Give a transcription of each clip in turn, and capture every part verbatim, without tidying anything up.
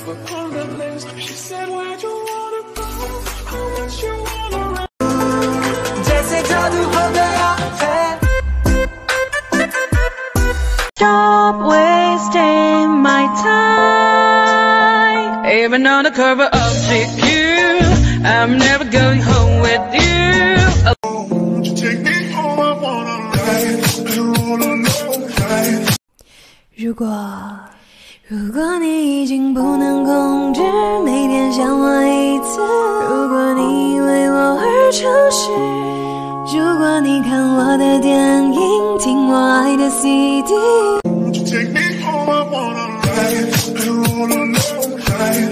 Stop wasting my time. Even on the cover of Chic, I'm never going home with you. Won't you take me home? I wanna ride and roll on the ride. 如果如果你已经不能控制每天想我一次，如果你为我而诚实，如果你看我的电影，听我爱的 C D。 Won't you take me home? I wanna ride and roll on the ride.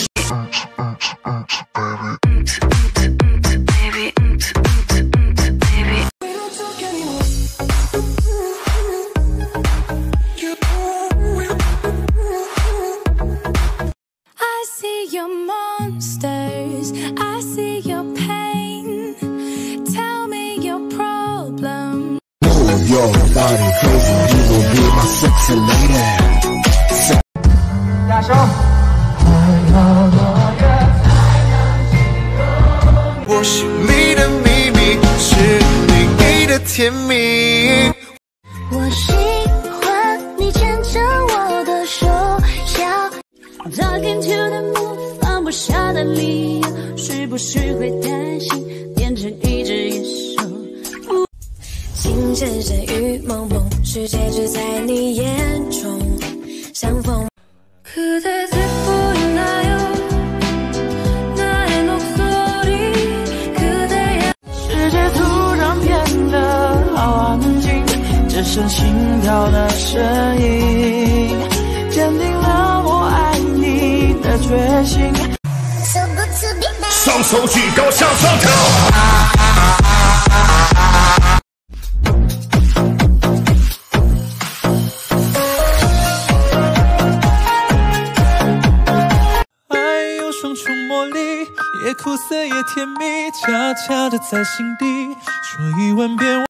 Your monsters, I see your pain. Tell me your problem. Move your body crazy, you will be my sexy lady. 大声！ 我心里的秘密是你给的甜蜜。 我喜欢你牵着我的手，笑。Talking to the moon， 放不下的理由，是不是会担心变成一只野兽？情深深雨蒙蒙，世界只在你眼中相逢。그대 슬프나요 나의 목소리 그대의 世界突然变得好安静，只剩心跳的声音，坚定了我爱你的决心。 双手举高向上跳。 爱有双重魔力，也苦涩也甜蜜，悄悄的在心底说一万遍。